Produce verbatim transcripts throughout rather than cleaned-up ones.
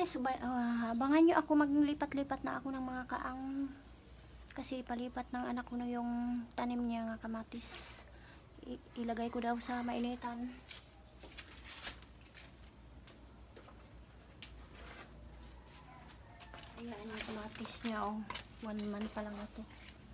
guys, uh, abangan nyo ako, maglipat-lipat na ako ng mga kaang, kasi palipat ng anak ko na yung tanim niya nga kamatis. I ilagay ko daw sa mainitan. Ayan yung kamatis niya, oh. One month pa lang na to.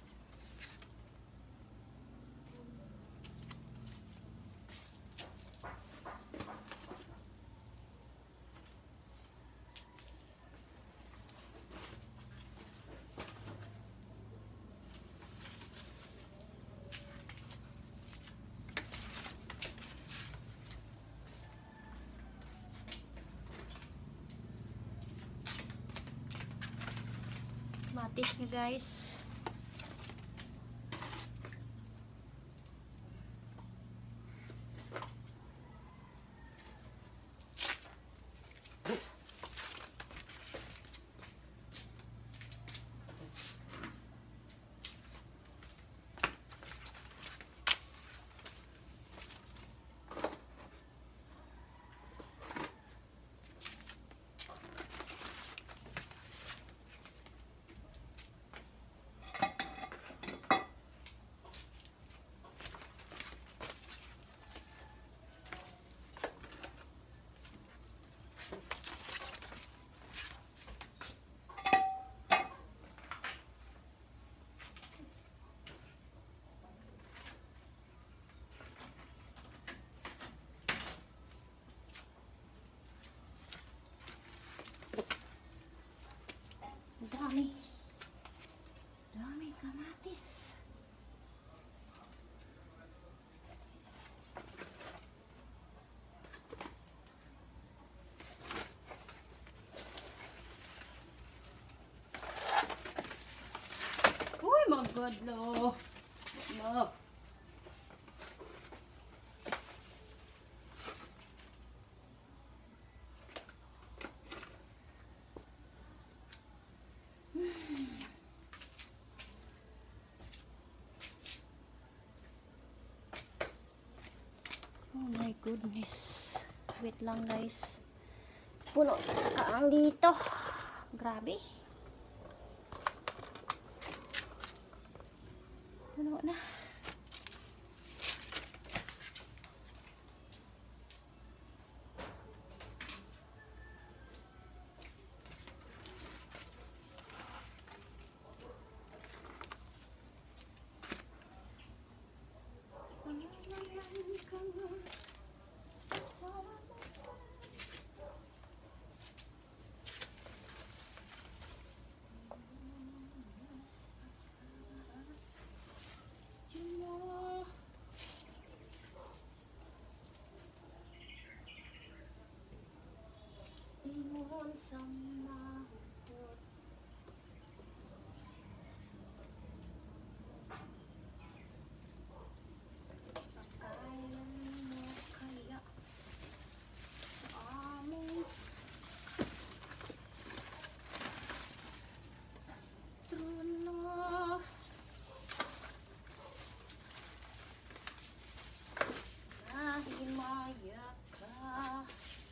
Kamatis nyo guys. Dami. Dami kamatis. Uy, my God, no. No. Oh my goodness. Wait lang guys. Puno na sa kaang dito. Grabe. Puno na. Ingon sa mahot. Pagkailan mo kaya sa aming trono? Nahimaya ka.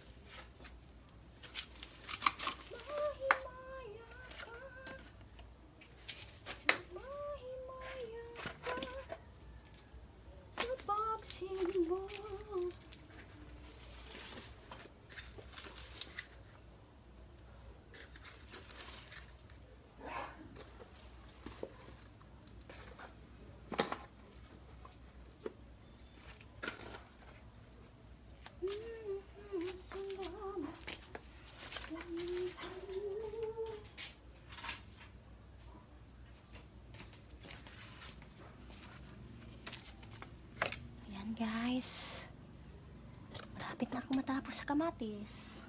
Ayan guys, malapit na ako matapos sa kamatis.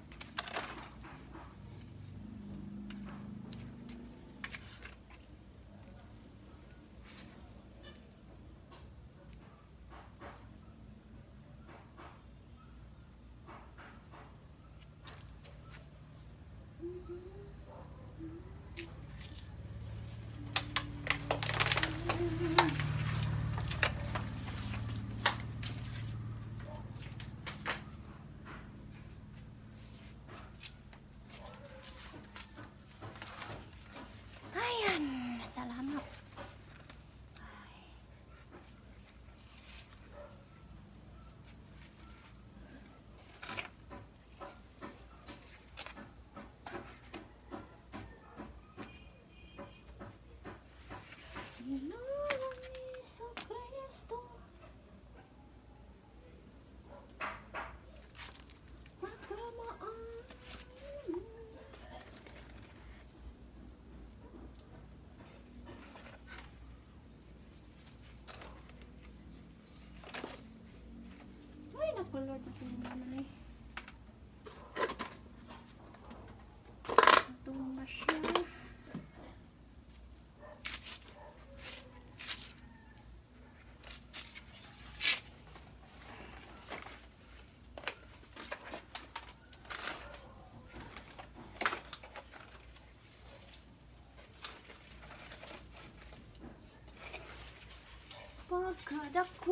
kadako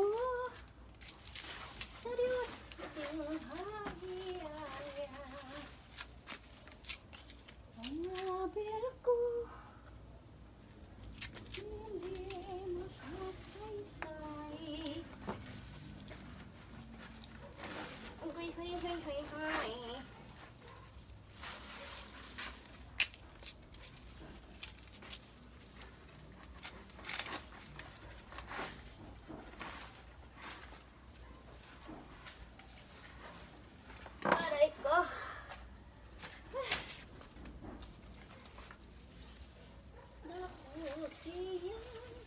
sa Diyos ating hahiyaya. Ang labil ko hindi makasaysay. Huy, huy, huy, huy, huy. Aray ko. Naku siya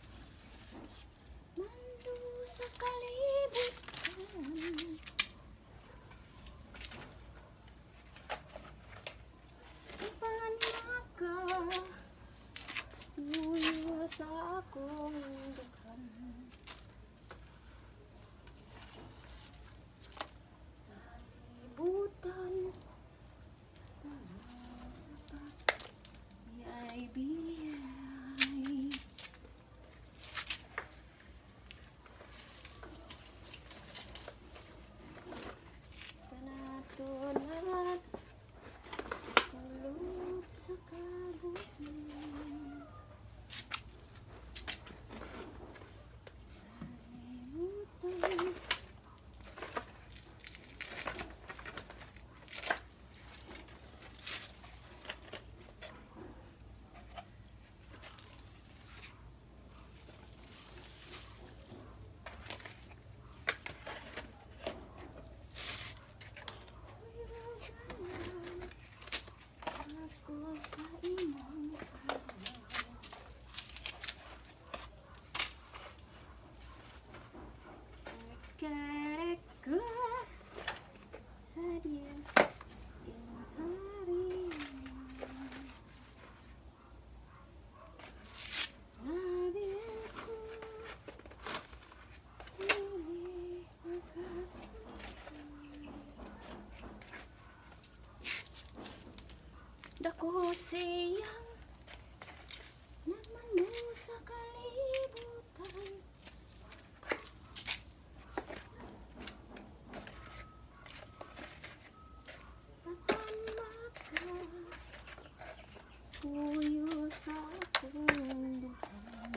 mando sa kalibutan. Ipanaka uyo sa akong dukhan. Kalibutan biyay biyay. Kanatunan kulot sa kabuhi. Kalibutan ako sa imong kareka sa Diyos ating harian. Labil ko hindi makasaysay. Dako siyang nagmando sa kalibutan. Patamak ka puyo sa akong duhan.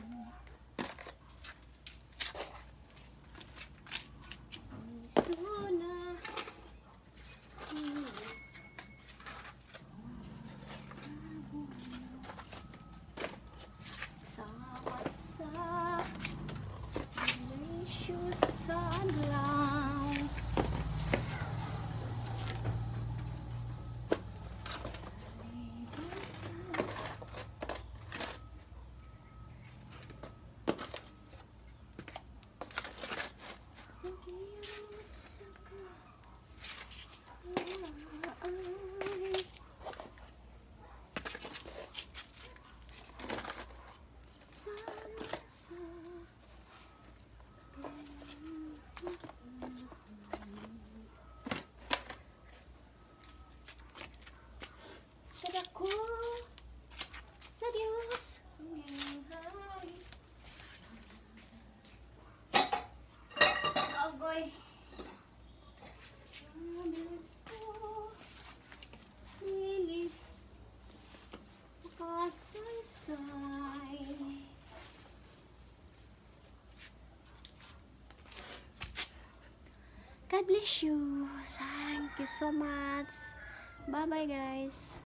Iso na iyo sama sa delicious adlaw. Higit sa kaay. Sana sa kadako sa Diyos ang iyong hari. Agoy. Labil ko hindi makasaysay. God bless you. Thank you so much. Bye bye guys.